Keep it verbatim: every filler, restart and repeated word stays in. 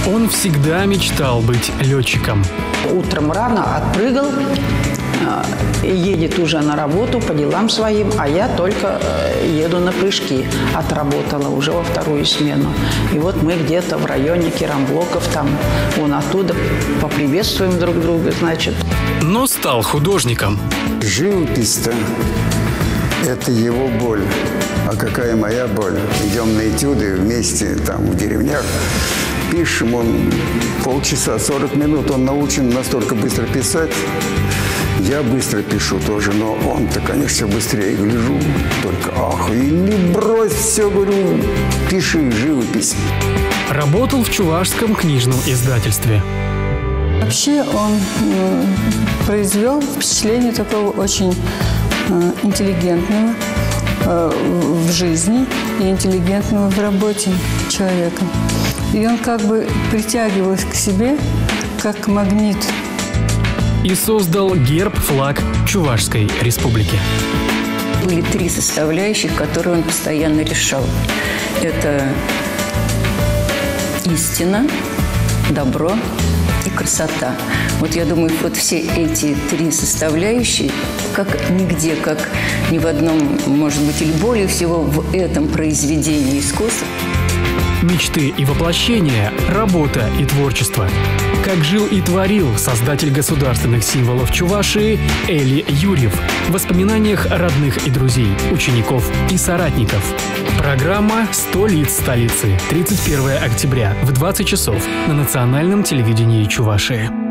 Он всегда мечтал быть летчиком. Утром рано отпрыгал, едет уже на работу по делам своим, а я только еду на прыжки. Отработала уже во вторую смену. И вот мы где-то в районе Керамблоков, там, вон оттуда поприветствуем друг друга, значит. Но стал художником. Живопись-то – это его боль. А какая моя боль? Идем на этюды вместе там в деревнях. Пишем, он полчаса, сорок минут, он научен настолько быстро писать. Я быстро пишу тоже, но он-то, конечно, все быстрее. Гляжу, только ах, или брось все, говорю, пиши живопись. Работал в Чувашском книжном издательстве. Вообще он э, произвел впечатление такого очень э, интеллигентного э, в жизни и интеллигентного в работе человека. И он как бы притягивался к себе, как магнит. И создал герб-флаг Чувашской республики. Были три составляющих, которые он постоянно решал. Это истина, добро и красота. Вот я думаю, вот все эти три составляющие, как нигде, как ни в одном, может быть, или более всего в этом произведении искусства. Мечты и воплощения, работа и творчество. Как жил и творил создатель государственных символов Чувашии Эли Юрьев в воспоминаниях родных и друзей, учеников и соратников. Программа «сто лиц столицы» тридцать первое октября в двадцать часов на национальном телевидении Чувашии.